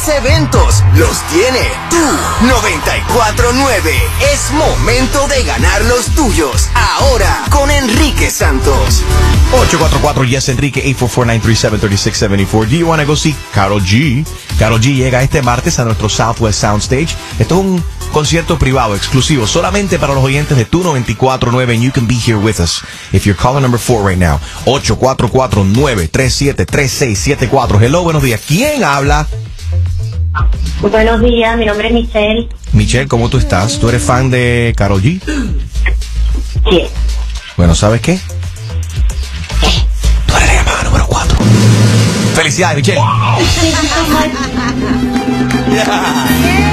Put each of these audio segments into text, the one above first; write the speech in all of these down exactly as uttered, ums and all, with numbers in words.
más eventos los tiene tu noventa y cuatro nueve. Es momento de ganar los tuyos. Ahora con Enrique Santos. ocho cuatro cuatro yes Enrique, eight four four, nine three seven, three six seven four. Do you want to go see Karol G? Karol G llega este martes a nuestro Southwest Soundstage. Esto es un concierto privado, exclusivo, solamente para los oyentes de tu noventa y cuatro nueve. And you can be here with us if you're calling number four right now. ocho cuatro cuatro, nueve tres siete, tres seis siete cuatro. Hello, buenos días. ¿Quién habla? Buenos días, mi nombre es Michelle. Michelle, ¿cómo tú estás? ¿Tú eres fan de Karol G? Sí. Bueno, ¿sabes qué? Tú eres la llamada número cuatro. Felicidades, Michelle. Yeah.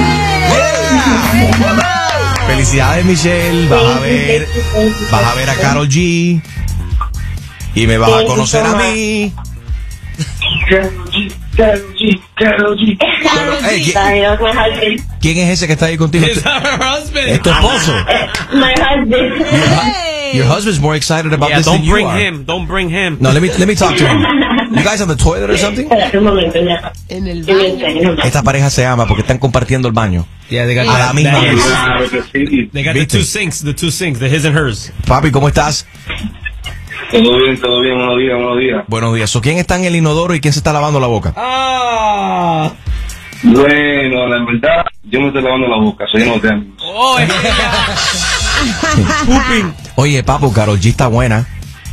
Yeah. Felicidades, Michelle. Vas a ver, vas a ver a Karol G y me vas a conocer a mí. Karol G, Karol G, Karol G. Hey, ¿quién, ¿Quién es ese que está ahí contigo? It's our husband. ¿Es tu esposo? My husband. Your, hu- your husband's more excited about Yeah, this don't than you bring are. him. Don't bring him. No, let me let me talk to him. You guys on the toilet or something? Espérate un momento, ya. En el baño. Esta pareja se ama porque están compartiendo el baño. Yeah, they got A la misma vez. Claro que sí. They got the ¿Viste? two sinks, the two sinks, the his and hers. Papi, ¿cómo estás? Todo bien, todo bien, buenos días, buenos días. Buenos días. So, ¿quién está en el inodoro y quién se está lavando la boca? Ah. Bueno, la verdad, yo me estoy lavando la boca, soy inocente. Oh, Pooping. Oye, papu, Karol G está buena.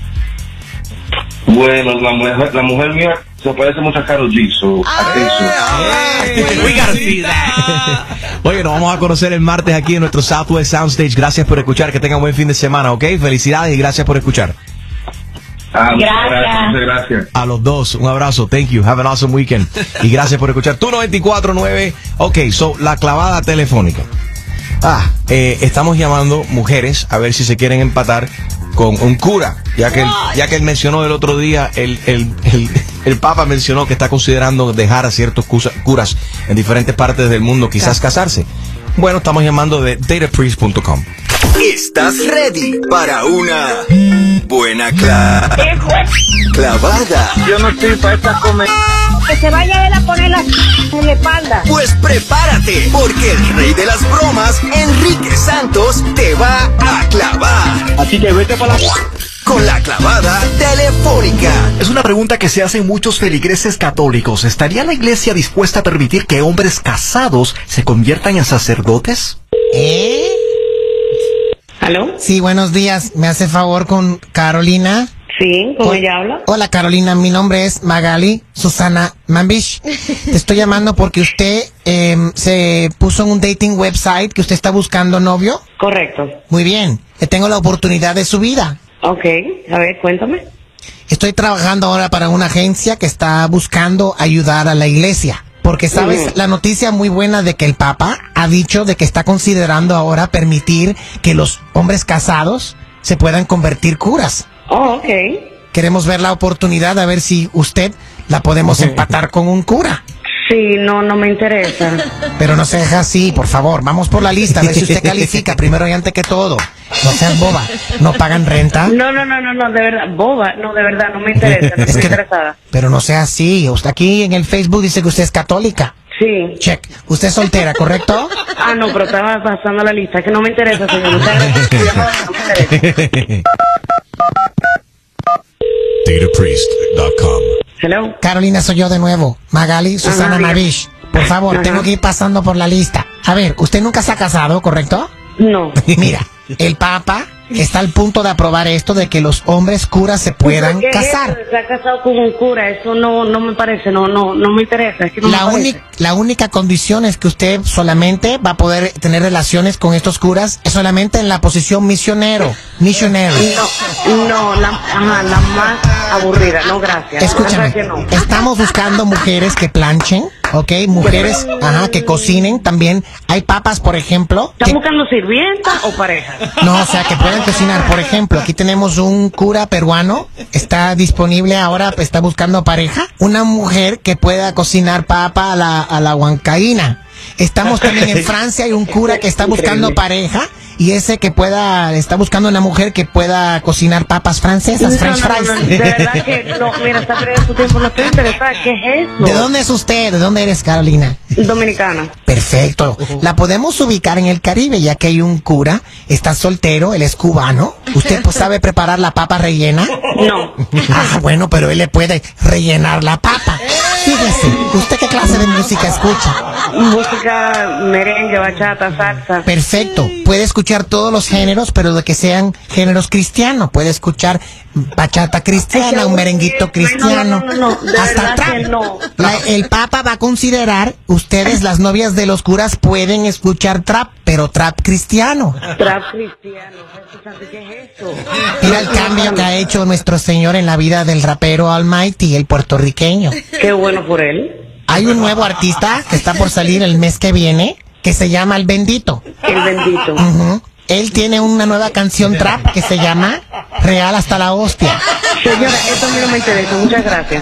Bueno, la mujer, la mujer mía se parece mucho a Karol G, so, atento. We gotta see that. Oye, nos vamos a conocer el martes aquí en nuestro Southwest Soundstage. Gracias por escuchar. Que tengan buen fin de semana, ¿ok? Felicidades y gracias por escuchar. Ah, muchas Gracias. gracias, muchas gracias. A los dos, un abrazo. Thank you. Have an awesome weekend. Y gracias por escuchar. Tu noventa y cuatro nueve. Ok, so, la clavada telefónica. Ah, eh, estamos llamando mujeres a ver si se quieren empatar con un cura. Ya que, él, ya que él mencionó el otro día, el, el, el, el Papa mencionó que está considerando dejar a ciertos cusa- curas en diferentes partes del mundo, quizás casarse. Bueno, estamos llamando de data priest punto com. ¿Estás ready para una buena cla- clavada? Yo no estoy para esta comer. Que se vaya él a poner la en la espalda. Pues prepárate, porque el rey de las bromas, Enrique Santos, te va a clavar Así que vete para la... con la clavada telefónica. Es una pregunta que se hacen muchos feligreses católicos. ¿Estaría la iglesia dispuesta a permitir que hombres casados se conviertan en sacerdotes? ¿Eh? ¿Aló? Sí, buenos días. ¿Me hace favor con Carolina? Sí, ¿cómo ella habla? Hola Carolina, mi nombre es Magali Susana Mambish. Te estoy llamando porque usted eh, se puso en un dating website que usted está buscando novio. Correcto. Muy bien, le tengo la oportunidad de su vida. Ok, a ver, cuéntame. Estoy trabajando ahora para una agencia que está buscando ayudar a la iglesia. Porque, ¿sabes? Ujú. La noticia muy buena de que el Papa ha dicho de que está considerando ahora permitir que los hombres casados se puedan convertir curas. Oh, ok. Queremos ver la oportunidad a ver si usted la podemos empatar con un cura. Sí, no, no me interesa. Pero no se deja así, por favor. Vamos por la lista, a ver si usted califica primero y antes que todo. No seas boba. ¿No pagan renta? No, no, no, no, no, de verdad, boba, no, de verdad, no me interesa, no Es estoy que- interesada. Pero no sea así. Usted aquí en el Facebook dice que usted es católica. Sí. Check. Usted es soltera, ¿correcto? Ah, no, pero estaba pasando la lista, que no me interesa, señor. Muchas gracias por su llamada, no me interesa. data priest punto com. Hello. Carolina, soy yo de nuevo. Magali Susana Ajá, Mavish. Por favor, Ajá. tengo que ir pasando por la lista. A ver, usted nunca se ha casado, ¿correcto? No. Mira, el Papa está al punto de aprobar esto de que los hombres curas se puedan ¿Qué es casar. eso de estar casado con un cura? Eso no, no me parece, no, no, no me interesa. Es que no La, me uni- parece. la única condición es que usted solamente va a poder tener relaciones con estos curas es solamente en la posición misionero. Misionero. No, no, la, ajá, la más aburrida, no, gracias. Escúchame, Gracias que no. estamos buscando mujeres que planchen, ¿ok? Mujeres, ajá, que cocinen también. Hay papas, por ejemplo. ¿Están que- buscando sirvienta o pareja? No, o sea, que puedan cocinar. Por ejemplo, aquí tenemos un cura peruano, está disponible ahora, está buscando pareja. Una mujer que pueda cocinar papa a la, a la huancaína. Estamos también en Francia, hay un cura que está buscando pareja y ese que pueda, está buscando una mujer que pueda cocinar papas francesas, No, french no, no, fries. no, de verdad que no, mira, está perdiendo su tiempo, no estoy interesada. ¿Qué es eso? ¿De dónde es usted? ¿De dónde eres, Carolina? Dominicana. Perfecto. La podemos ubicar en el Caribe, ya que hay un cura, está soltero, él es cubano. ¿Usted pues, sabe preparar la papa rellena? No. Ah, bueno, pero él le puede rellenar la papa. Fíjese, ¿usted qué clase de música escucha? Música, merengue, bachata, salsa. Perfecto. Puede escuchar todos los géneros, pero de que sean géneros cristianos. Puede escuchar bachata cristiana, un merenguito cristiano. No, no, no, no, de hasta verdad trap. que no. La- el Papa va a considerar, ustedes, las novias de los curas, pueden escuchar trap, pero trap cristiano. Trap cristiano. Jesús santo, ¿qué es eso? Mira el cambio que ha hecho nuestro Señor en la vida del rapero Almighty, el puertorriqueño. Qué bueno por él. Hay un nuevo artista que está por salir el mes que viene, que se llama El Bendito. El bendito. Ujú. Él tiene una nueva canción trap que se llama Real hasta la hostia. Señora, esto a mí no me interesa. Muchas gracias.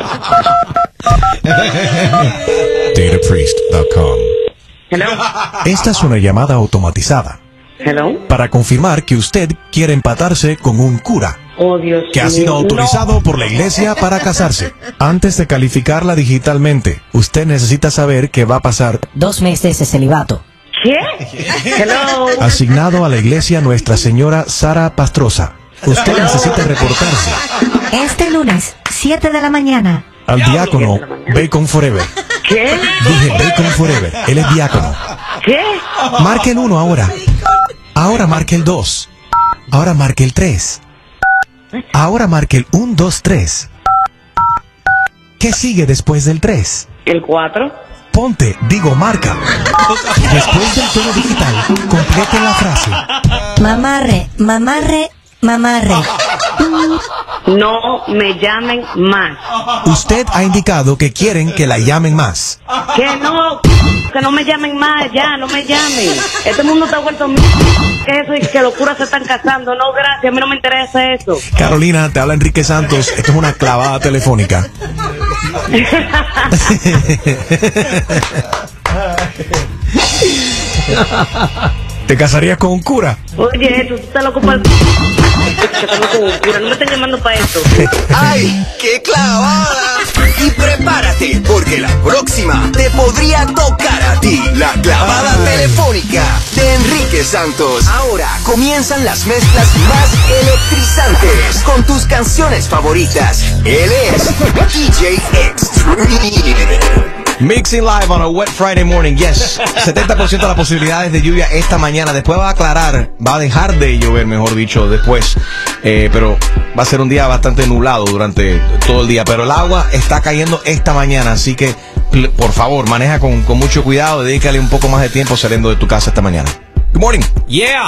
datapriest punto com. Hello. Esta es una llamada automatizada Hello. para confirmar que usted quiere empatarse con un cura Oh, Dios que ha mío. sido autorizado por la iglesia para casarse. Antes de calificarla digitalmente, usted necesita saber que va a pasar Dos meses de celibato. ¿Qué? Hello. asignado a la iglesia Nuestra Señora Sara Pastrosa. Usted necesita reportarse Este lunes, siete de la mañana. al diácono Bacon Forever. ¿Qué? Dije Bacon Forever, él es diácono. ¿Qué? Marque el uno ahora. Ahora marque el dos. Ahora marque el tres. Ahora marque el uno, dos, tres. ¿Qué sigue después del tres? El cuatro. Ponte, digo, marca. Después del tono digital, complete la frase. Mamarre, mamarre, mamarre. No me llamen más. Usted ha indicado que quieren que la llamen más. Que no, que no me llamen más, ya, no me llamen. Este mundo está vuelto mío. ¿Qué es eso? Y que los curas se están casando. No, gracias, a mí no me interesa eso. Carolina, te habla Enrique Santos. Esto es una clavada telefónica. ¿Te casarías con un cura? Oye, tú estás loco para el... No me estén llamando para esto. ¡Ay, qué clavada! Y prepárate, porque la próxima te podría tocar a ti. La clavada telefónica de Enrique Santos. Ahora comienzan las mezclas más electrizantes con tus canciones favoritas. Él es D J Extreme. Mixing live on a wet Friday morning, yes. setenta por ciento de las posibilidades de lluvia esta mañana. Después va a aclarar, va a dejar de llover, mejor dicho, después. Eh, pero va a ser un día bastante nublado durante todo el día. Pero el agua está cayendo esta mañana, así que, pl- por favor, maneja con, con mucho cuidado. Dedícale un poco más de tiempo saliendo de tu casa esta mañana. Good morning. Yeah.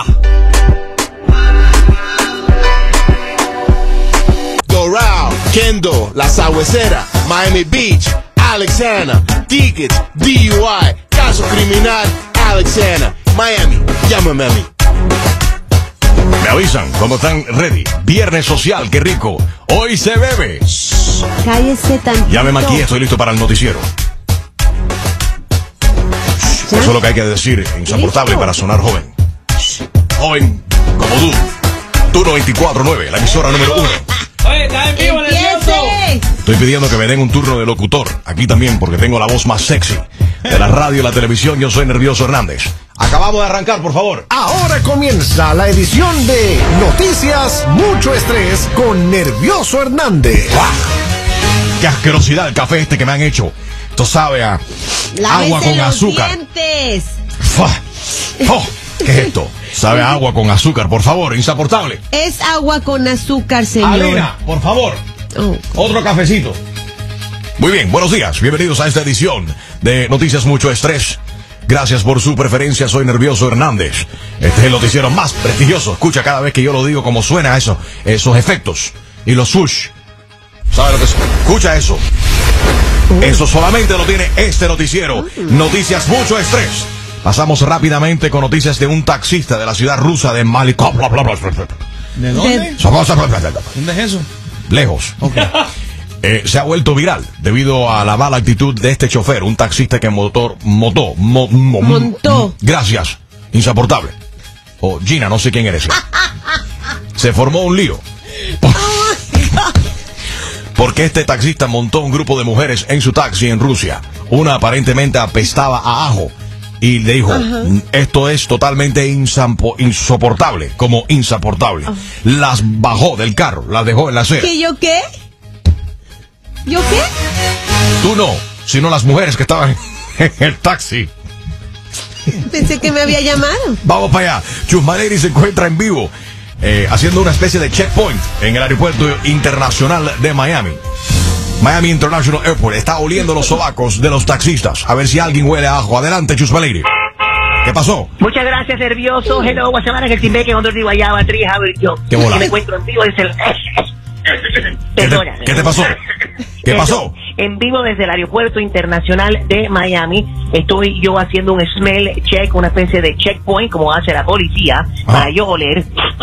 Doral, Kendo, La Sabuesera, Miami Beach, Alexandra, Tickets, D U I, Caso Criminal, Alexandra, Miami, llámame a mí. Me avisan cuando están ready. Viernes social, qué rico. Hoy se bebe. Cállese tantito. Llámeme aquí, estoy listo para el noticiero. Eso es lo que hay que decir, insoportable ¿Listo? para sonar joven. Joven como tú. Turno veinticuatro nueve, la emisora número uno. Oye, está en vivo, nervioso. Estoy pidiendo que me den un turno de locutor. Aquí también, porque tengo la voz más sexy de la radio y la televisión. Yo soy Nervioso Hernández. Acabamos de arrancar, por favor. Ahora comienza la edición de Noticias Mucho Estrés con Nervioso Hernández. ¡Guau! ¡Qué asquerosidad el café este que me han hecho! Esto sabe a agua con azúcar. ¡Fua! ¡Oh! ¿Qué es esto? Sabe a agua con azúcar, por favor, insoportable. Es agua con azúcar, señor. Alina, por favor. Oh. Otro cafecito. Muy bien, buenos días. Bienvenidos a esta edición de Noticias Mucho Estrés. Gracias por su preferencia. Soy Nervioso Hernández. Este es el noticiero más prestigioso. Escucha cada vez que yo lo digo cómo suena eso, esos efectos y los sush. ¿Sabe lo que es? Escucha eso. Eso solamente lo tiene este noticiero. Noticias Mucho Estrés. Pasamos rápidamente con noticias de un taxista de la ciudad rusa de Malikov. ¿De dónde? ¿Dónde es eso? Lejos. Eh, se ha vuelto viral debido a la mala actitud de este chofer, un taxista que motor, motó, mo- mo- Montó. Gracias, insoportable. o Gina, no sé quién eres. Se formó un lío. Porque este taxista montó un grupo de mujeres en su taxi en Rusia. Una aparentemente apestaba a ajo. Y le dijo, ajá, esto es totalmente insampo, insoportable, como insoportable. Oh. Las bajó del carro, las dejó en la acera. ¿Qué, yo qué? ¿Yo qué? Tú no, sino las mujeres que estaban en el taxi. Pensé que me había llamado. Vamos para allá. Chusma Lady se encuentra en vivo, eh, haciendo una especie de checkpoint en el aeropuerto internacional de Miami. Miami International Airport. Está oliendo los sobacos de los taxistas. A ver si alguien huele a ajo. Adelante, Chusma Lady. ¿Qué pasó? Muchas gracias, nervioso. Hello, Guasamara, en el Timbeque, cuando digo allá, Batri, Javier, yo. ¿Qué bola? Que me encuentro en vivo desde el... ¿Qué te, ¿Qué te pasó? ¿Qué pasó? En vivo desde el aeropuerto internacional de Miami. Estoy yo haciendo un smell check, una especie de checkpoint, como hace la policía, ah, para yo oler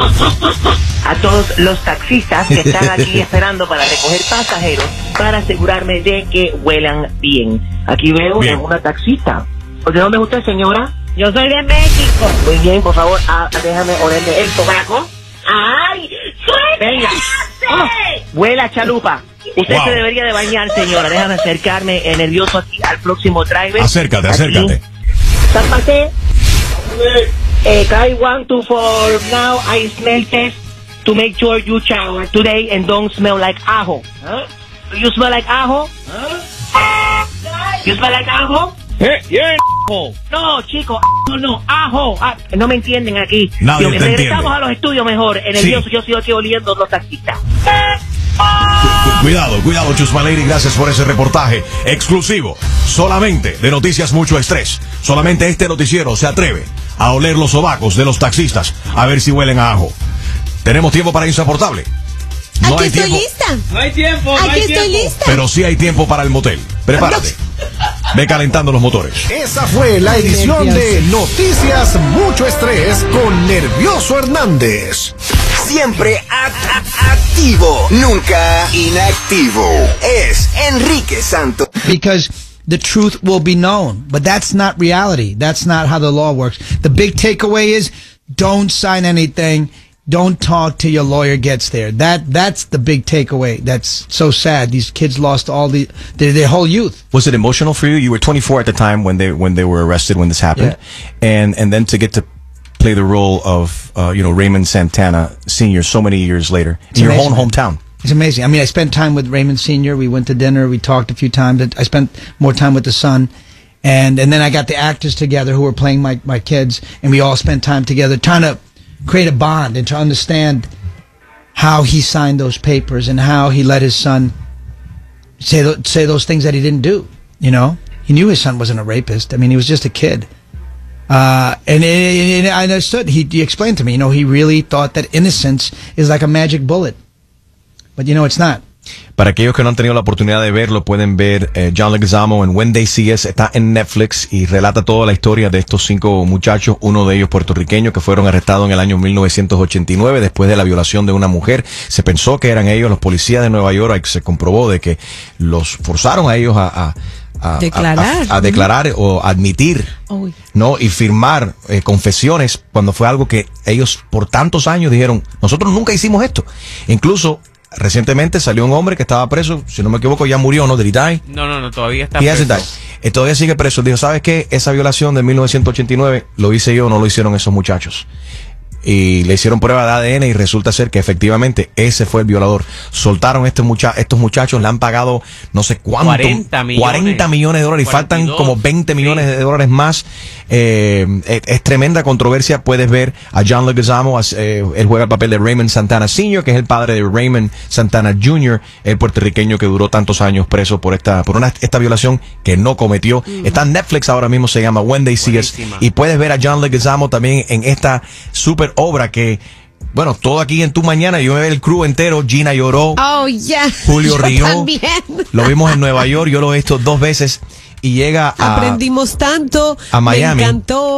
a todos los taxistas que están aquí esperando para recoger pasajeros, para asegurarme de que huelan bien. Aquí veo bien. Una taxista. ¿De dónde es usted, señora? Yo soy de México. Muy bien, por favor, ah, déjame olerle el sobaco. ¡Ay! Venga. Oh, huela chalupa. Usted wow. se debería de bañar, señora. Déjame acercarme eh, nervioso aquí al próximo driver. Acércate, aquí. acércate. Tápate. Eh, I want to for now I smell test to make sure you shower today and don't smell like ajo. Huh? Do you smell like ajo? Huh? You smell like ajo? Eh, yeah, no, chico, no, no, ajo. Ah, no me entienden aquí. Nadie te regresamos entiende. A los estudios mejor. En el sí. Dios, yo sigo aquí oliendo los taxistas. Cuidado, cuidado, Chusma Lady, gracias por ese reportaje exclusivo, solamente de Noticias Mucho Estrés. Solamente este noticiero se atreve a oler los sobacos de los taxistas, a ver si huelen a ajo. ¿Tenemos tiempo para Insoportable? No Aquí hay estoy tiempo. lista. No hay tiempo, Aquí no hay estoy tiempo. lista. Pero sí hay tiempo para el motel. Prepárate. Ve calentando los motores. Esa fue la edición de Noticias Mucho Estrés con Nervioso Hernández. Siempre act activo, nunca inactivo. Es Enrique Santos. Because the truth will be known, but that's not reality. That's not how the law works. The big takeaway is don't sign anything. Don't talk till your lawyer gets there. That that's the big takeaway. That's so sad. These kids lost all the their, their whole youth. Was it emotional for you? You were twenty-four at the time when they when they were arrested when this happened, yeah. and and then to get to play the role of uh, you know Raymond Santana Senior so many years later It's in amazing. your own hometown. It's amazing. I mean, I spent time with Raymond Senior We went to dinner. We talked a few times. I spent more time with the son. And and then I got the actors together who were playing my, my kids, and we all spent time together trying to create a bond and to understand how he signed those papers and how he let his son say th- say those things that he didn't do. You know, he knew his son wasn't a rapist. I mean, he was just a kid. Uh, and, and, and I understood. He, he explained to me, you know, he really thought that innocence is like a magic bullet. But, you know, it's not. Para aquellos que no han tenido la oportunidad de verlo, pueden ver eh, John Leguizamo en When They See Us. Está en Netflix y relata toda la historia de estos cinco muchachos, uno de ellos puertorriqueño, que fueron arrestados en el año mil novecientos ochenta y nueve después de la violación de una mujer. Se pensó que eran ellos, los policías de Nueva York. Se comprobó de que los forzaron a ellos a... a A, declarar, a, a, a declarar o admitir, Uy. no y firmar eh, confesiones cuando fue algo que ellos por tantos años dijeron, nosotros nunca hicimos esto. Incluso recientemente salió un hombre que estaba preso, si no me equivoco ya murió, ¿no? Did he die? No, no, no, todavía está He preso. Eh, todavía sigue preso. Dijo, ¿sabes qué? Esa violación de mil novecientos ochenta y nueve lo hice yo, no lo hicieron esos muchachos. Y le hicieron prueba de A D N y resulta ser que efectivamente ese fue el violador. Soltaron este mucha estos muchachos, le han pagado no sé cuánto, cuarenta millones, cuarenta millones de dólares y faltan como veinte millones sí. de dólares más. Eh, es, es tremenda controversia. Puedes ver a John Leguizamo, eh, él juega el papel de Raymond Santana Senior, que es el padre de Raymond Santana Junior, el puertorriqueño que duró tantos años preso por esta por una esta violación que no cometió. Mm. Está en Netflix ahora mismo, se llama When They See Us, y puedes ver a John Leguizamo también en esta super obra que, bueno, todo aquí en Tu Mañana, yo me veo el crew entero. Gina lloró, oh, yeah. Julio yo rió, también. Lo vimos en Nueva York, yo lo he visto dos veces y llega a... Aprendimos tanto, a Miami. me encantó.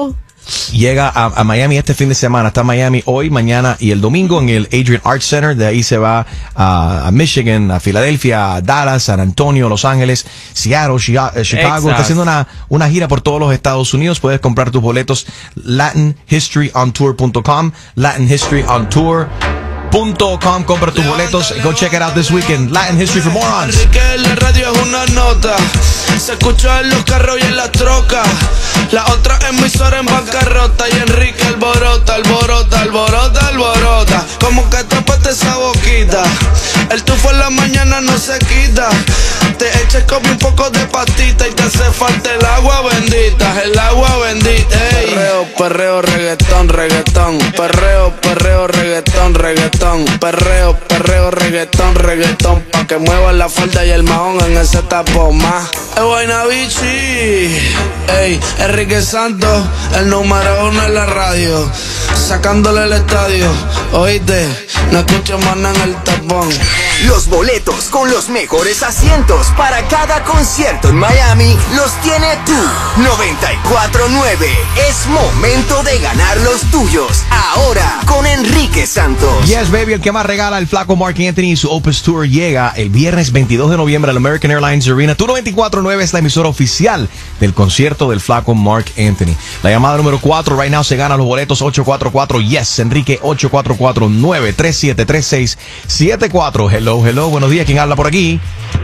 llega a, a Miami este fin de semana. Está en Miami hoy, mañana y el domingo en el Adrian Arts Center. De ahí se va a, a Michigan, a Filadelfia, a Dallas, San Antonio, Los Ángeles, Seattle, Chicago. Exacto. Está haciendo una, una gira por todos los Estados Unidos. Puedes comprar tus boletos latin history on tour punto com, latin history on tour punto com. Compra tus boletos. Go check it out this weekend. Latin History for Morons. Enrique en la radio es una nota. Se escucha en los carros y en las trocas. La otra emisora en bancarrota. Y Enrique alborota, alborota, alborota, alborota. Como que tapaste esa boquita. El tufo en la mañana no se quita. Te eches como un poco de pastita. Y te hace falta el agua bendita. El agua bendita. Ey. Perreo, perreo, reggaetón, reggaetón. Perreo, perreo, reggaetón, reggaetón. Perreo, perreo, reggaetón, reggaetón. Pa' que muevan la falda y el mahón en ese tapón más. Es Guaynabichi, ey, Enrique Santos, el número uno en la radio. Sacándole el estadio, oíste, no escucho más nada en el tapón. Los boletos con los mejores asientos para cada concierto en Miami los tiene tú. noventa y cuatro nueve. Es momento de ganar los tuyos. Ahora con Enrique Santos. Yes, baby, el que más regala el flaco Mark Anthony y su Opus Tour llega el viernes veintidós de noviembre al American Airlines Arena. Tu noventa y cuatro nueve es la emisora oficial del concierto del flaco Mark Anthony. La llamada número cuatro, right now se gana los boletos. Ocho cuatro cuatro, yes, Enrique, ocho cuatro cuatro, nueve tres siete tres seis siete cuatro. Hello, hello, buenos días, ¿quién habla por aquí?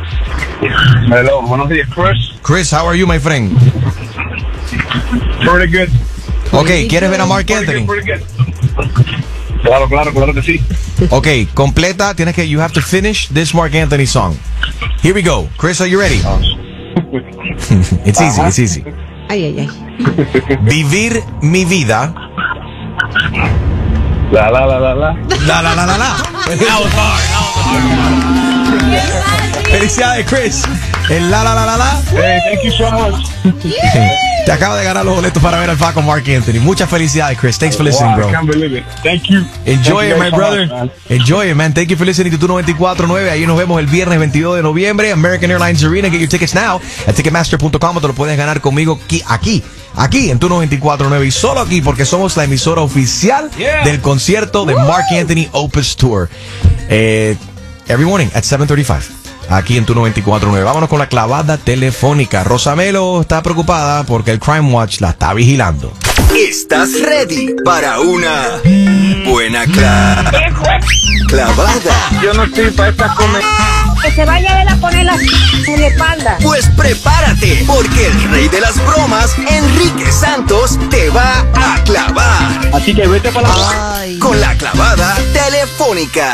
Hello, buenos días, Chris. Chris, how are you, my friend? Pretty good. Ok, ¿quieres ver a Mark Anthony? Pretty good, pretty good. Claro, claro, claro que sí. Ok, completa, tienes que, you have to finish this Mark Anthony song. Here we go. Chris, are you ready? It's easy, it's easy. Ay, ay, ay. Vivir mi vida. La, la, la, la, la. La, la, la, la, la. That was hard, that was hard. Felicidades, Chris. El la, la, la, la, la. Hey, thank you so much. Te acabo de ganar los boletos para ver al flaco Mark Anthony. Muchas felicidades, Chris. Thanks for listening, bro. Wow, I can't believe it. Thank you. Enjoy Thank it, you my so brother. much, man. Enjoy it, man. Thank you for listening to Tu noventa y cuatro nueve. Ahí nos vemos el viernes veintidós de noviembre. American Airlines Arena. Get your tickets now at ticketmaster punto com. Te lo puedes ganar conmigo aquí, aquí, aquí en Tu noventa y cuatro nueve. Y solo aquí porque somos la emisora oficial Yeah. del concierto de Mark Anthony Opus Tour. Eh, every morning at seven thirty-five. Aquí en Tu noventa y cuatro nueve. Vámonos con la clavada telefónica. Rosamelo está preocupada porque el Crime Watch la está vigilando. ¿Estás ready para una buena cla- clavada? Yo no estoy para estas comer. Que se vaya a él a poner la en la espalda. Pues prepárate, porque el rey de las bromas, Enrique Santos, te va a clavar. Así que vete para la... Con la clavada telefónica.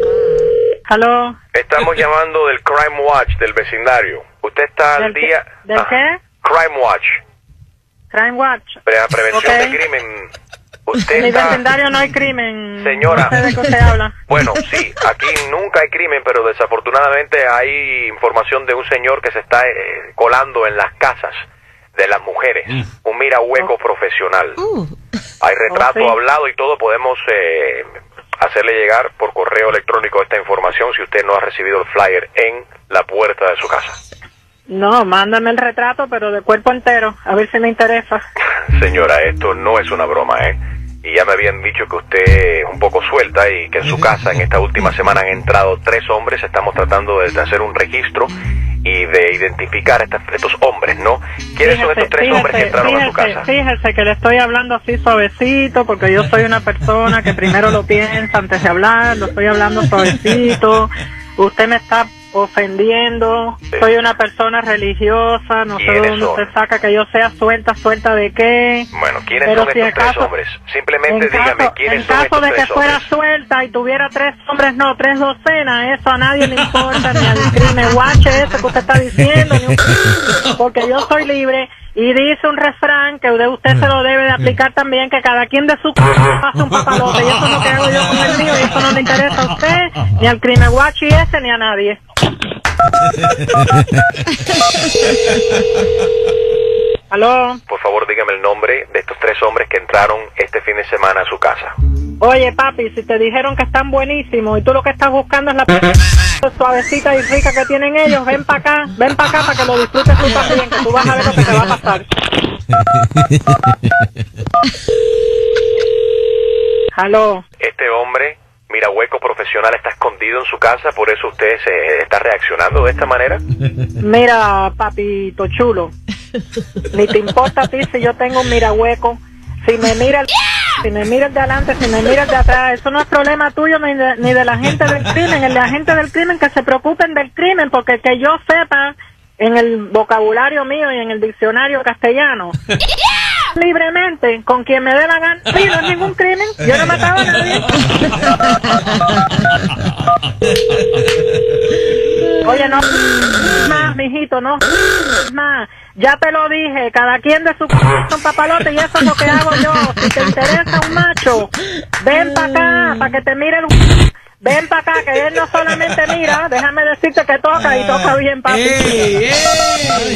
¿Aló? Estamos llamando del Crime Watch del vecindario. ¿Usted está al ¿Del qué? día? ¿Del Ajá. qué? Crime Watch. Crime Watch. Pre- prevención Ok. de crimen. Usted En mi está... vecindario no hay crimen. Señora. No sé de qué usted habla. Bueno, sí, aquí nunca hay crimen, pero desafortunadamente hay información de un señor que se está eh, colando en las casas de las mujeres. Un mira hueco profesional. Hay retrato Oh, sí. hablado y todo. Podemos eh, hacerle llegar por correo electrónico esta información si usted no ha recibido el flyer en la puerta de su casa. No, mándame el retrato, pero de cuerpo entero. A ver si me interesa. Señora, esto no es una broma, ¿eh? Y ya me habían dicho que usted es un poco suelta y que en su casa en esta última semana han entrado tres hombres. Estamos tratando de hacer un registro y de identificar a estos, estos hombres, ¿no? ¿Quiénes son estos tres hombres que entraron a su fíjese, casa? fíjese que le estoy hablando así suavecito, porque yo soy una persona que primero lo piensa antes de hablar. Lo estoy hablando suavecito. Usted me está ofendiendo. Sí. Soy una persona religiosa. No sé de ¿Quiénes dónde son? usted saca que yo sea suelta. ¿Suelta de qué? Bueno, ¿quiénes Pero son si estos en tres caso- hombres? Simplemente En dígame caso, quiénes en son caso estos de que tres fuera hombres. suelta y tuviera tres hombres, no, tres docenas, eso a nadie le importa, ni al crimen watch eso que usted está diciendo, ni un- porque yo soy libre y dice un refrán que de usted se lo debe de aplicar también, que cada quien de su casa hace un papalote, y eso es lo que hago yo con el mío, y eso no le interesa a usted, ni al crimen watch y ese, ni a nadie. ¿Aló? Por favor, dígame el nombre de estos tres hombres que entraron este fin de semana a su casa. Oye, papi, si te dijeron que están buenísimos y tú lo que estás buscando es la p suavecita y rica que tienen ellos, ven para acá, ven para acá para que lo disfrutes tú también, que tú vas a ver lo que te va a pasar. Aló. Este hombre, mira, hueco profesional, está escondido en su casa, por eso usted se está reaccionando de esta manera. Mira, papito chulo, ni te importa a ti si yo tengo un mirahueco, si me mira el... Si me miras de adelante, si me miras de atrás, eso no es problema tuyo ni de, ni de la gente del crimen. El de la gente del crimen que se preocupen del crimen, porque que yo sepa, en el vocabulario mío y en el diccionario castellano, libremente, con quien me dé la gana, sí, no es ningún crimen, yo no mataba a nadie. Oye, no más, mijito, no más. Ya te lo dije, cada quien de su c*** son papalote y eso es lo que hago yo. Si te interesa un macho, ven para acá, para que te mire el... Ven para acá, que él no solamente mira, déjame decirte que toca y toca bien, papi. ¡Ey, ey!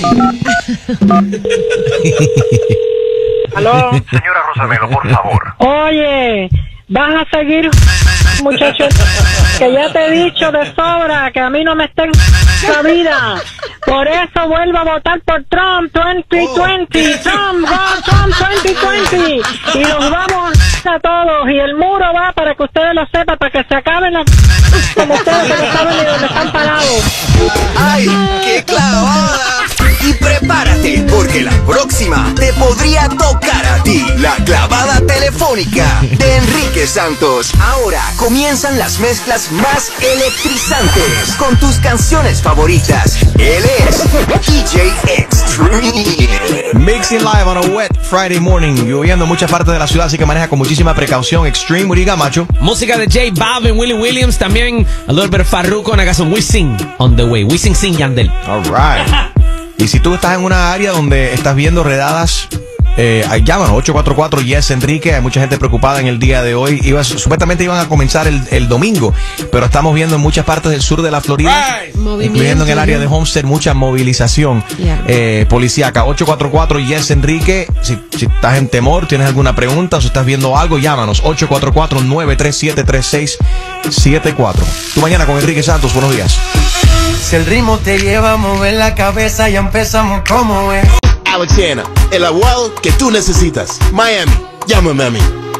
¿Aló? Señora Rosamelo, por favor. Oye, vas a seguir, muchacho, que ya te he dicho de sobra que a mí no me está en la vida. Por eso vuelvo a votar por Trump veinte veinte. Trump, go, Trump veinte veinte. Y los vamos a todos. Y el muro va para que ustedes lo sepan, para que se acaben las... como ustedes que no saben ni dónde están parados. ¡Ay, qué clavada! Y prepárate, porque la próxima te podría tocar a ti. La clavada telefónica de Enrique Santos. Ahora comienzan las mezclas más electrizantes con tus canciones favoritas. Él es D J Extreme. Mixing live on a wet Friday morning. Lloviendo en muchas partes de la ciudad, así que maneja con muchísima precaución. Extreme, Uriga Macho. Música de J Balvin, Willie Williams. También a little bit of Farruko, and I got some Wisin on the way. Wisin Sin Yandel. All right. Y si tú estás en una área donde estás viendo redadas, eh, llámanos, ocho cuatro cuatro yes Enrique. Hay mucha gente preocupada en el día de hoy. Iba, supuestamente iban a comenzar el, el domingo, pero estamos viendo en muchas partes del sur de la Florida, right, incluyendo en el área de Homestead, mucha movilización yeah. eh, policíaca. ocho cuatro cuatro yes Enrique. Si, si estás en temor, tienes alguna pregunta o si estás viendo algo, llámanos, ocho cuatro cuatro nueve tres siete tres seis siete cuatro. Tu mañana con Enrique Santos, buenos días. Si el ritmo te lleva a mover la cabeza, ya empezamos como es. Alexiana, el abuelo que tú necesitas. Miami, llámame a mí.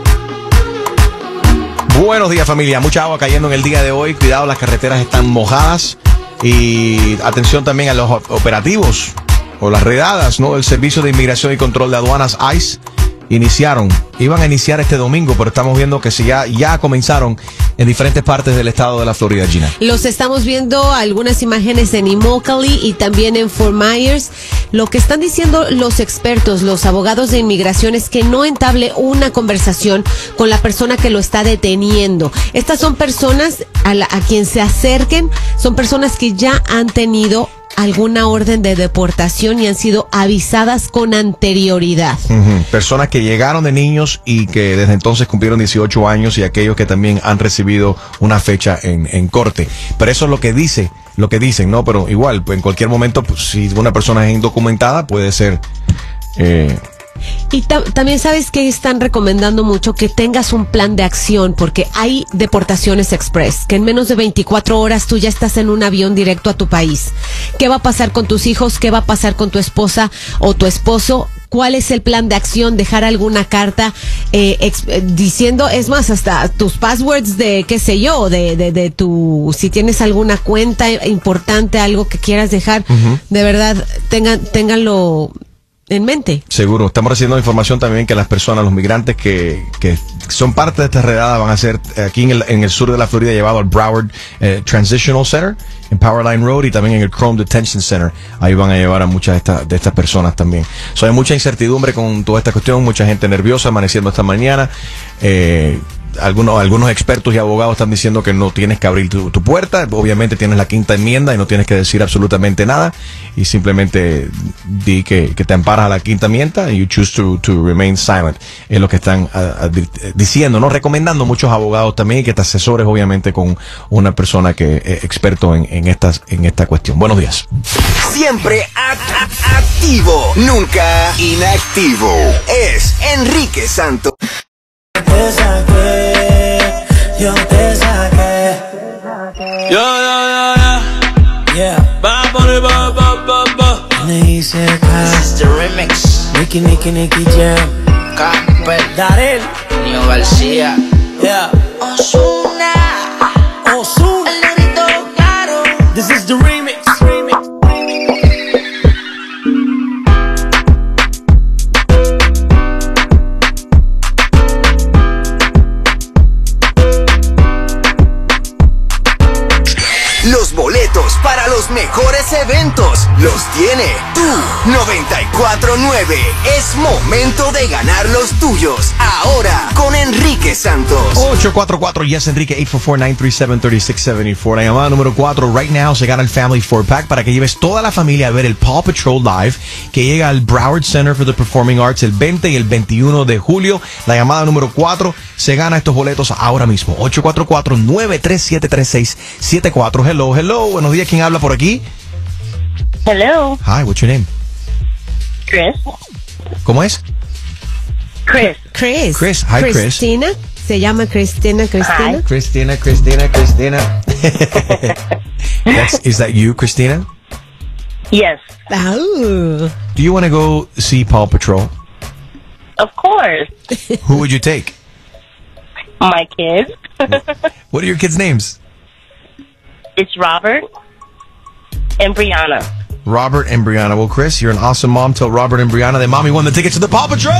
Buenos días, familia. Mucha agua cayendo en el día de hoy. Cuidado, las carreteras están mojadas. Y atención también a los operativos o las redadas, ¿no? El Servicio de Inmigración y Control de Aduanas, ICE, iniciaron. Iban a iniciar este domingo, pero estamos viendo que si ya, ya comenzaron en diferentes partes del estado de la Florida, Gina. Los estamos viendo algunas imágenes en Immokalee y también en Fort Myers. Lo que están diciendo los expertos, los abogados de inmigración, es que no entable una conversación con la persona que lo está deteniendo. Estas son personas a, la, a quien se acerquen, son personas que ya han tenido alguna orden de deportación y han sido avisadas con anterioridad. Uh-huh. Personas que llegaron de niños y que desde entonces cumplieron dieciocho años, y aquellos que también han recibido una fecha en, en corte. Pero eso es lo que dice, lo que dicen, ¿no? Pero igual, pues en cualquier momento, pues, si una persona es indocumentada, puede ser... Eh, Y ta también sabes que están recomendando mucho que tengas un plan de acción, porque hay deportaciones express, que en menos de veinticuatro horas tú ya estás en un avión directo a tu país. ¿Qué va a pasar con tus hijos? ¿Qué va a pasar con tu esposa o tu esposo? ¿Cuál es el plan de acción? Dejar alguna carta eh, ex diciendo, es más, hasta tus passwords de, qué sé yo, de, de, de tu, si tienes alguna cuenta importante, algo que quieras dejar, uh-huh. de verdad, tengan, ténganlo en mente. Seguro. Estamos recibiendo información también que las personas, los migrantes que, que son parte de esta redada van a ser aquí en el, en el sur de la Florida llevado al Broward eh, Transitional Center en Powerline Road y también en el Chrome Detention Center. Ahí van a llevar a muchas de estas, de estas personas también. So, hay mucha incertidumbre con toda esta cuestión, mucha gente nerviosa amaneciendo esta mañana. Eh, Algunos, algunos expertos y abogados están diciendo que no tienes que abrir tu, tu puerta. Obviamente tienes la quinta enmienda y no tienes que decir absolutamente nada. Y simplemente di que, que te amparas a la quinta enmienda y you choose to, to remain silent. Es lo que están uh, uh, diciendo, ¿no? Recomendando muchos abogados también y que te asesores, obviamente, con una persona que es experto en, en, estas, en esta cuestión. Buenos días. Siempre act activo, nunca inactivo. Es Enrique Santos. Te saqué, yo te saqué. Yo, yo, yo, yo. Yeah. Ba, ba, ba, ba, ba, ba. This is the remix. Nicky, Nicky, Nicky Jam. Chopper, Darel, Nio García. Yeah. Ozuna, Ozuna, el negrito claro. This is the remix. remix. Los boletos para los mejores eventos los tiene Tu noventa y cuatro nueve. Es momento de ganar los tuyos. Ahora con Enrique Santos. ocho cuatro cuatro Yes Enrique ocho cuatro cuatro, nueve tres siete, tres seis siete cuatro. La llamada número cuatro. Right now se gana el Family four pack para que lleves toda la familia a ver el Paw Patrol Live, que llega al Broward Center for the Performing Arts el veinte y el veintiuno de julio. La llamada número cuatro se gana estos boletos ahora mismo. ocho cuatro cuatro, nueve tres siete, tres seis siete cuatro. Hello, hello. Buenos días. ¿Quién habla por aquí? Hello. Hi, what's your name? Chris. ¿Cómo es? Chris. Chris. Chris. Hi, Chris. Cristina. Se llama Cristina. Cristina. Cristina, Cristina, Cristina. That's, is that you, Cristina? Yes. Oh. Do you want to go see Paw Patrol? Of course. Who would you take? My kids. What are your kids' names? It's Robert and Brianna. Robert and Brianna. Well, Chris, you're an awesome mom. Tell Robert and Brianna that mommy won the tickets to the Paw Patrol.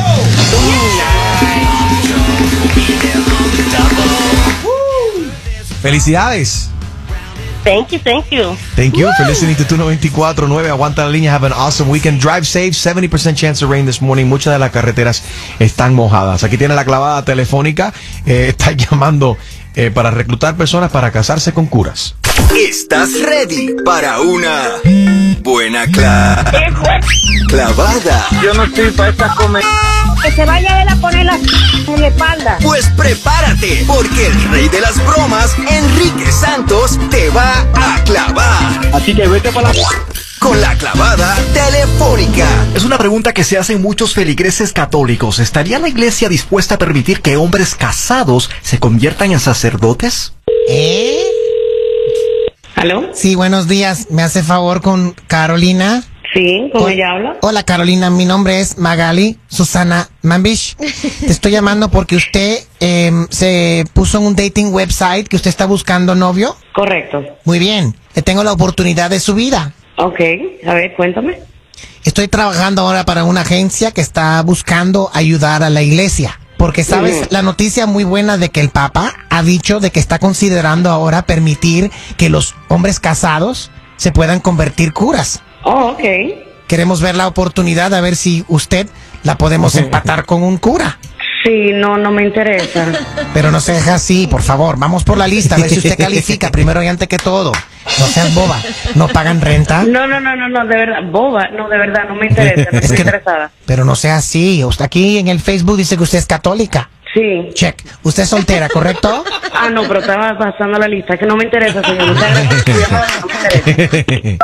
Woo. Felicidades. Thank you, thank you. Thank you Woo. for listening to Tu noventa y cuatro nueve. Aguanta la línea. Have an awesome weekend. Drive safe. seventy percent chance of rain this morning. Muchas de las carreteras están mojadas. Aquí tiene la clavada telefónica. Eh, está llamando eh, para reclutar personas para casarse con curas. ¿Estás ready para una buena cla clavada? Yo no estoy para esta comedia. Que se vaya a él a poner la en la espalda. Pues prepárate, porque el rey de las bromas, Enrique Santos, te va a clavar. Así que vete para la... Con la clavada telefónica. Es una pregunta que se hacen muchos feligreses católicos. ¿Estaría la iglesia dispuesta a permitir que hombres casados se conviertan en sacerdotes? ¿Eh? ¿Aló? Sí, buenos días. ¿Me hace favor con Carolina? Sí, ¿cómo O- ella habla? Hola Carolina, mi nombre es Magali Susana Mambish. Te estoy llamando porque usted eh, se puso en un dating website que usted está buscando novio. Correcto. Muy bien, le tengo la oportunidad de su vida. Ok, a ver, cuéntame. Estoy trabajando ahora para una agencia que está buscando ayudar a la iglesia. Porque, ¿sabes? Ujú. La noticia muy buena de que el Papa ha dicho de que está considerando ahora permitir que los hombres casados se puedan convertir curas. Oh, ok. Queremos ver la oportunidad a ver si usted la podemos empatar con un cura. Sí, no, no me interesa. Pero no se deje así, por favor. Vamos por la lista, a ver si usted califica primero y antes que todo. No seas boba. ¿No pagan renta? No, no, no, no, no, de verdad, boba, no, de verdad, no me interesa, no Es estoy que- interesada. Pero no sea así. Usted aquí en el Facebook dice que usted es católica. Sí. Check. Usted es soltera, ¿correcto? Ah, no, pero estaba pasando la lista, que no me interesa, señor. Muchas gracias por su llamada, no me interesa.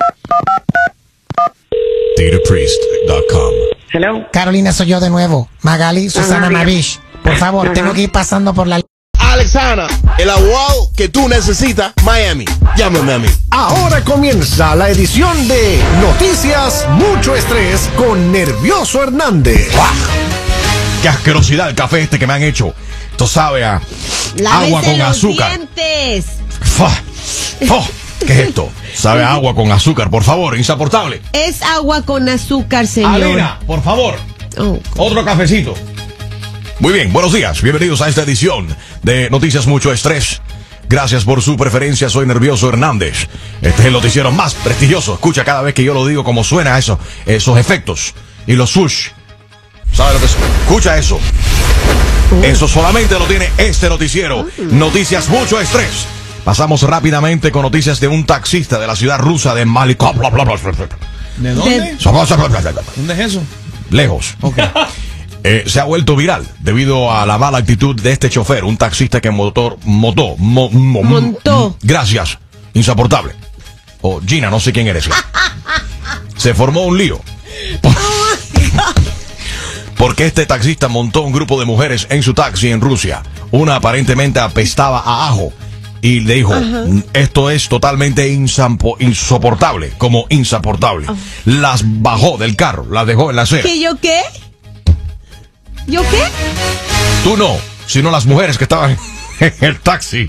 data priest dot com. Hello. Carolina, soy yo de nuevo. Magali Susana Ajá. Mavish. Por favor, Ajá. tengo que ir pasando por la... Alexana, el abogado que tú necesitas, Miami. Llámame a mí. Ahora comienza la edición de Noticias Mucho Estrés con Nervioso Hernández. ¡Qué asquerosidad el café este que me han hecho! Esto sabe a Lávese agua con los azúcar. dientes. Fa, fa, ¿qué es esto? Sabe a agua con azúcar, por favor, insoportable. Es agua con azúcar, señor. Alina, por favor. Oh. Otro cafecito. Muy bien, buenos días. Bienvenidos a esta edición de Noticias Mucho Estrés. Gracias por su preferencia. Soy Nervioso Hernández. Este es el noticiero más prestigioso. Escucha cada vez que yo lo digo cómo suena eso, esos efectos y los swoosh. ¿Sabe lo que es? Escucha eso. Eso solamente lo tiene este noticiero. Noticias Mucho Estrés. Pasamos rápidamente con noticias de un taxista de la ciudad rusa de Malikov. ¿De dónde? ¿Dónde es eso? Lejos. Eh, se ha vuelto viral debido a la mala actitud de este chofer, un taxista que motor, motó, mo- mo- Montó. Gracias, insoportable. O Gina, no sé quién eres. Se formó un lío. Porque este taxista montó un grupo de mujeres en su taxi en Rusia. Una aparentemente apestaba a ajo. Y le dijo, Ajá. esto es totalmente insampo- insoportable, como insoportable. Las bajó del carro, las dejó en la acera. ¿Qué yo qué? ¿Yo qué? Tú no, sino las mujeres que estaban en el taxi.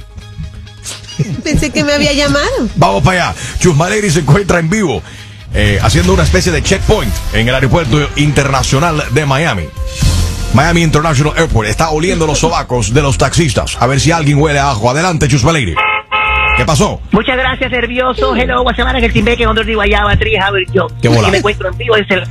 Pensé que me había llamado. Vamos para allá. Chusma Lady se encuentra en vivo eh, haciendo una especie de checkpoint en el aeropuerto internacional de Miami. Miami International Airport. Está oliendo los sobacos de los taxistas. A ver si alguien huele a ajo. Adelante, Chusma Lady. ¿Qué pasó? Muchas gracias, nervioso. Hello, Guasamara, que el Timbeque, cuando digo Guayaba, Tri, Javier, yo. ¿Qué bola? Y me encuentro en vivo desde el...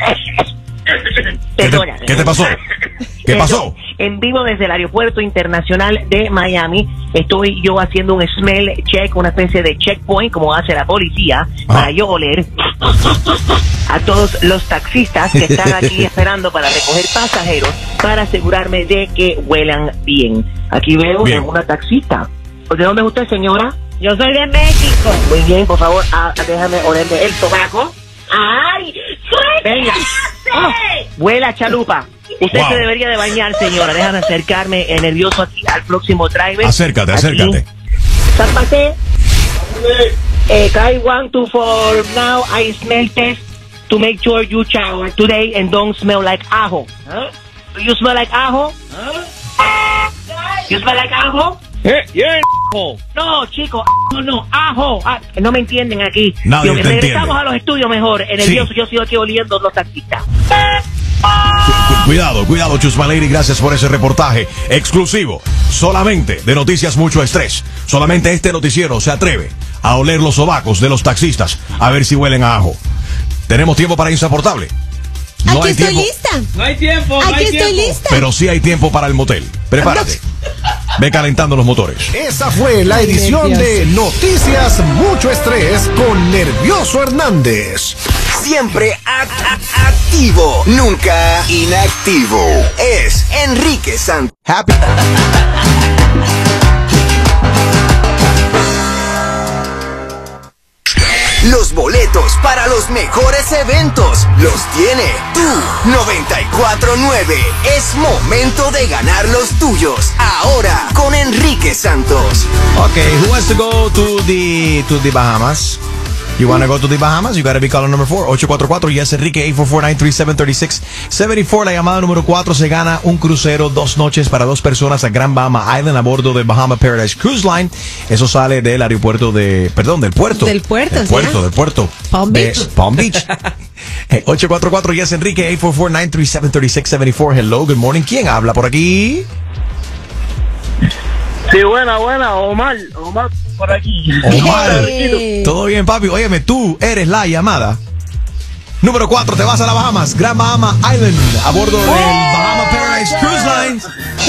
¿Qué te, ¿Qué te pasó? ¿Qué pasó? En vivo desde el aeropuerto internacional de Miami. Estoy yo haciendo un smell check, una especie de checkpoint, como hace la policía, ah. para yo oler a todos los taxistas que están aquí esperando para recoger pasajeros, para asegurarme de que huelan bien. Aquí veo bien. una taxista. ¿De dónde es usted, señora? Yo soy de México. Muy bien, por favor, ah, déjame olerme el sobaco. ¡Ay! Venga. Oh, vuela, chalupa. Usted wow. se debería de bañar, señora. Déjame acercarme eh, nervioso aquí al próximo driver. Acércate, aquí. acércate. Zápate. Eh, I want to for now I smell test to make sure you shower today and don't smell like ajo. Huh? Do you smell like ajo? Huh? You smell like ajo? Eh, yeah, ajo. No, chico, no, no, ajo. Ah, no me entienden aquí. Nadie Yo, que te regresamos entiende. a los estudios mejor. En el Sí. Dios, yo sigo aquí oliendo los taxistas. Cu- Cuidado, cuidado, Chusma Lady. Gracias por ese reportaje exclusivo. Solamente de Noticias Mucho Estrés. Solamente este noticiero se atreve a oler los sobacos de los taxistas a ver si huelen a ajo. Tenemos tiempo para Insoportable. No Aquí hay estoy tiempo, lista. No hay tiempo, no Aquí hay estoy tiempo. lista. pero sí hay tiempo para el motel. Prepárate. Ve calentando los motores. Esa fue la edición de Noticias Mucho Estrés con Nervioso Hernández. Siempre act- act- activo, nunca inactivo. Es Enrique Santos. Happy. Los boletos para los mejores eventos los tiene tú, noventa y cuatro nueve. Es momento de ganar los tuyos. Ahora con Enrique Santos. Okay, who wants to go to the to the Bahamas? You want to go to the Bahamas? You got to be caller number four. ocho cuatro cuatro, yes, Enrique, eight four four, nine three seven, three six seven four. La llamada número cuatro se gana un crucero, dos noches para dos personas a Grand Bahama Island a bordo de Bahama Paradise Cruise Line. Eso sale del aeropuerto de, perdón, del puerto. Del puerto, Del ¿sí? puerto, del puerto. Palm de Beach. Palm Beach. Eh, ocho cuatro cuatro, yes, Enrique, eight four four, nine three seven, three six seven four. Hello, good morning. ¿Quién habla por aquí? Sí, buena, buena, Omar, Omar por aquí. Omar. Hey. Todo bien, papi. Óyeme, tú eres la llamada. Número cuatro, te vas a las Bahamas, Grand Bahama Island, a bordo del Bahama Paradise Cruise Line.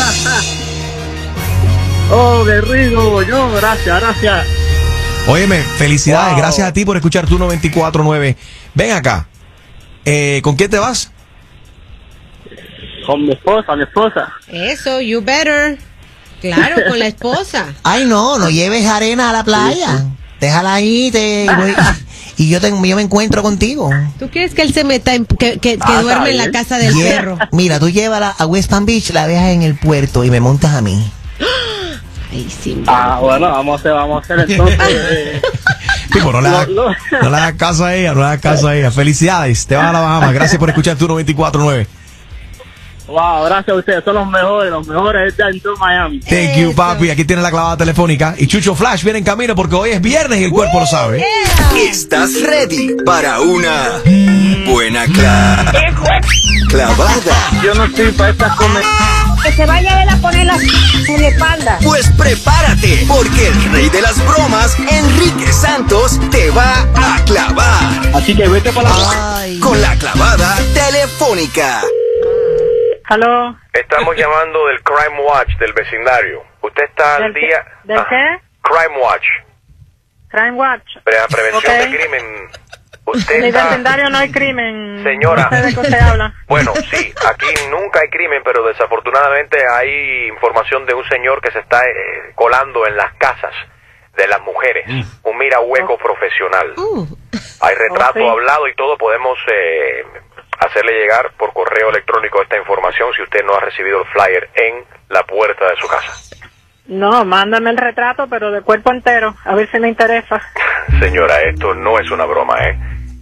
Oh, qué rico, yo, gracias, gracias. Óyeme, felicidades, Wow. gracias a ti por escuchar tu noventa y cuatro nueve. Ven acá. Eh, ¿Con quién te vas? Con mi esposa, mi esposa. Eso, you better. Claro, con la esposa. Ay, no, no lleves arena a la playa. Déjala ahí te, y, voy- y yo, te, yo me encuentro contigo. ¿Tú quieres que él se meta, en, que, que, que Ah, duerme en la está bien. casa del Lle- perro? Mira, tú llévala a West Palm Beach, la dejas en el puerto y me montas a mí. Ay, sí. Ah, bueno, vamos a hacer, vamos a hacer entonces. eh, Tipo, no le hagas No, no. no le hagas caso a ella, no le hagas caso a ella. Felicidades, te vas a las Bahamas. Gracias por escuchar tu noventa y cuatro nueve. Wow, gracias a ustedes, son los mejores, los mejores de todo Miami. Thank you, papi. Aquí tienes la clavada telefónica. Y Chucho Flash viene en camino porque hoy es viernes y el cuerpo lo sabe. ¿Estás ready para una buena cla- clavada? Yo no estoy para estas comer. Que se vaya a él a poner la en la espalda. Pues prepárate, porque el rey de las bromas, Enrique Santos, te va a clavar Así que vete para la... Ay. con la clavada telefónica. ¿Aló? Estamos llamando del Crime Watch del vecindario. ¿Usted está al ¿Del qué? día? ¿Del Ajá. qué? Crime Watch. Crime Watch. Pre- prevención Ok. de crimen. Usted En el está... vecindario no hay crimen. Señora. No sé de qué usted habla. Bueno, sí, aquí nunca hay crimen, pero desafortunadamente hay información de un señor que se está eh, colando en las casas de las mujeres. Un mira hueco profesional. Uh, Hay retrato Oh, sí. hablado y todo. Podemos eh, hacerle llegar por correo electrónico esta información si usted no ha recibido el flyer en la puerta de su casa. No, mándame el retrato, pero de cuerpo entero. A ver si me interesa. Señora, esto no es una broma, ¿eh?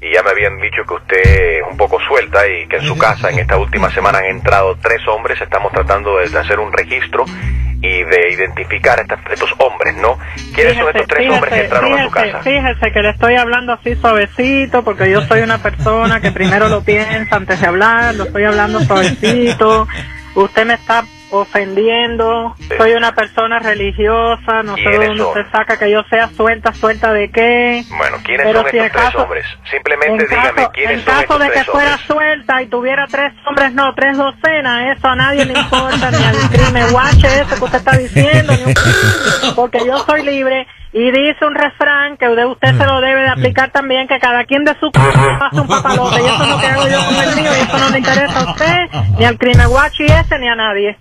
y ya me habían dicho que usted es un poco suelta y que en su casa en esta última semana han entrado tres hombres. Estamos tratando de hacer un registro y de identificar a estas- estos hombres, ¿no? ¿Quiénes son estos tres hombres que entraron a su fíjese, casa? fíjese que le estoy hablando así suavecito porque yo soy una persona que primero lo piensa antes de hablar, lo estoy hablando suavecito. Usted me está ofendiendo, soy una persona religiosa, no sé de ¿Quiénes dónde son? usted saca que yo sea suelta, suelta de qué. Bueno, ¿quiénes Pero son si estos en tres caso- hombres? Simplemente En dígame caso, quiénes en son caso estos de que tres fuera hombres. suelta y tuviera tres hombres, no, tres docenas, eso a nadie le importa, ni al crimen guache eso que usted está diciendo, ni un- porque yo soy libre y dice un refrán que de usted se lo debe de aplicar también, que cada quien de su casa pasa un papalote, y eso es lo que hago yo con el mío, y eso no le interesa a usted, ni al crimen guache ese, ni a nadie.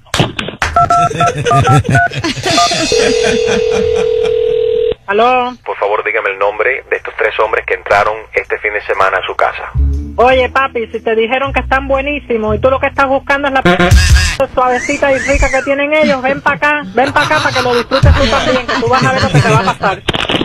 ¿Aló? Por favor, dígame el nombre de estos tres hombres que entraron este fin de semana a su casa. Oye, papi, si te dijeron que están buenísimos y tú lo que estás buscando es la p suavecita y rica que tienen ellos, ven para acá, ven para acá para que lo disfrutes tú también, que tú vas a ver lo que te va a pasar.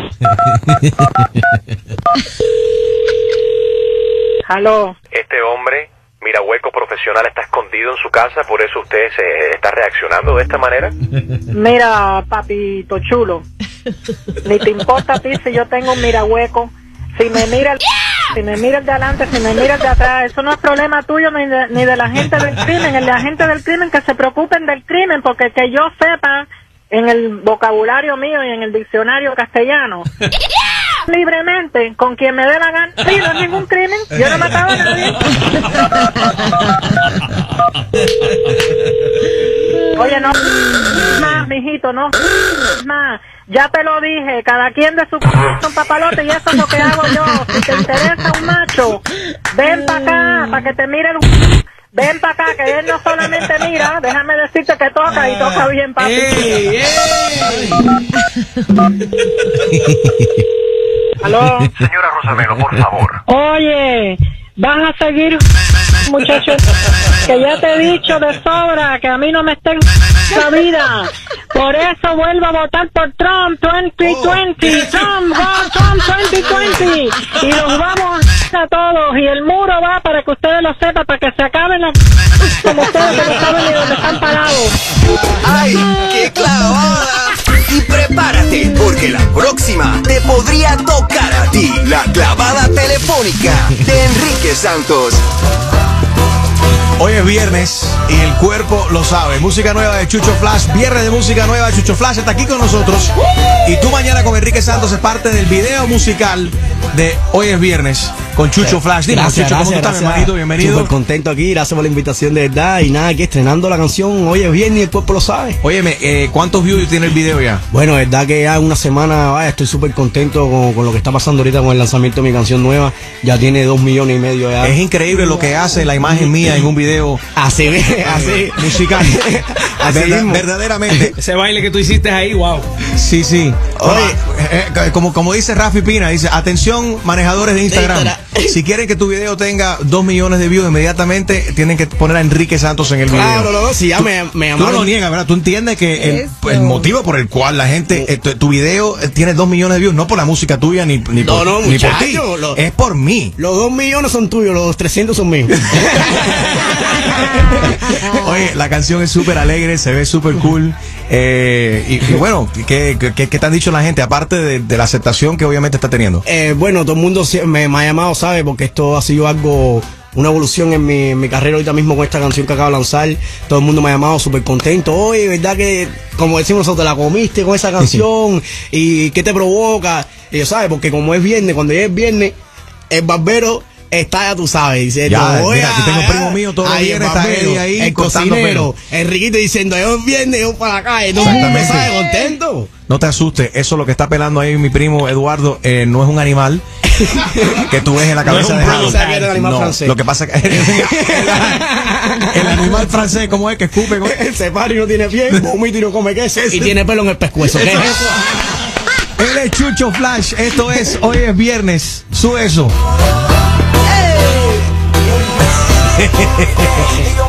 ¿Aló? Este hombre, mira, hueco profesional, está escondido en su casa, por eso usted se está reaccionando de esta manera. Mira, papito chulo, ni te importa a ti si yo tengo un mirahueco, si me mira el si me mira el de adelante, si me mira el de atrás, eso no es problema tuyo ni de, ni de la gente del crimen, el de la gente del crimen que se preocupen del crimen, porque que yo sepa, en el vocabulario mío y en el diccionario castellano, libremente, con quien me dé la gana, sí, no es ningún crimen, yo no mataba a nadie. Oye, no más, mijito, no más. Ya te lo dije, cada quien de su c son papalote y eso es lo que hago yo. Si te interesa un macho, ven para acá, para que te mire el... Ven para acá, que él no solamente mira, déjame decirte que toca y toca bien, papi. ¡Ey, ey! ¿Aló? Señora Rosamelo, por favor. Oye, vas a seguir, muchachos, que ya te he dicho de sobra que a mí no me está en la vida. Por eso vuelvo a votar por Trump veinte veinte. Trump, go, Trump veinte veinte. Y los vamos a todos. Y el muro va para que ustedes lo sepan, para que se acaben las... como ustedes que no saben ni dónde están parados. ¡Ay, qué clavada! Y prepárate, porque la próxima te podría tocar a ti. La clavada telefónica de Enrique Santos. Hoy es viernes y el cuerpo lo sabe. Música nueva de Chucho Flash. Viernes de música nueva. Chucho Flash está aquí con nosotros. Y tú mañana con Enrique Santos es parte del video musical de Hoy es viernes con Chucho Flash. Dime, Gracias, Chucho, ¿cómo gracias, tú estás, mi gracias. hermanito? Bienvenido. Súper contento aquí, gracias por la invitación de verdad. Y nada, aquí estrenando la canción. Hoy es viernes y el cuerpo lo sabe. Óyeme, eh, ¿cuántos views tiene el video ya? Bueno, verdad que ya una semana, vaya, estoy súper contento con, con lo que está pasando ahorita con el lanzamiento de mi canción nueva. Ya tiene dos millones y medio ya. Es increíble lo que hace la imagen mía en un video. Así ve, así. Musical. Así Verda- mismo. verdaderamente. Ese baile que tú hiciste ahí, wow. Sí, sí. Oye. Eh, eh, como, como dice Rafi Pina, dice, atención manejadores de Instagram. Si quieren que tu video tenga dos millones de views inmediatamente, tienen que poner a Enrique Santos en el video. Claro, no, no, si ya Tú- me, me Tú no llamaron. lo niegas, ¿verdad? Tú entiendes que el, Eso. el motivo por el cual la gente, eh, tu, tu video eh, tiene dos millones de views, no por la música tuya ni, ni, No, por, no, ni por ti. muchacho, lo- Es por mí. Los dos millones son tuyos, los trescientos son míos. Oye, la canción es súper alegre, se ve súper cool. Eh, y, y bueno, ¿qué, qué, qué te han dicho la gente? Aparte de, de la aceptación que obviamente está teniendo. Eh, bueno, todo el mundo sie- me, me ha llamado, ¿sabe? Porque esto ha sido algo, una evolución en mi, en mi carrera ahorita mismo con esta canción que acabo de lanzar. Todo el mundo me ha llamado súper contento. Oye, ¿verdad que, como decimos nosotros, te la comiste con esa canción? ¿Y qué te provoca? Y yo, ¿sabes? Porque como es viernes, cuando ya es viernes, el barbero está, ya tú sabes, diciendo, Ya, "Oye, mira, aquí tengo un primo mío, todos los ahí el viernes está barbero, Eddie ahí el cortando cocinero, pelo". Enriquito diciendo, yo es viernes, yo para acá, y todo el mundo Exactamente. sabe, contento. No te asustes, eso lo que está pelando ahí mi primo Eduardo eh, no es un animal que tú ves en la No es cabeza un de brown Harold. tag, era el animal No, francés. lo que pasa es que el animal francés, ¿cómo es que escupe? ¿Cómo es? Se para y no tiene pie, vomita y no come queso, y tiene pelo en el pescuezo. ¿Qué es eso? Él es Chucho Flash, esto es Hoy es viernes, sube eso.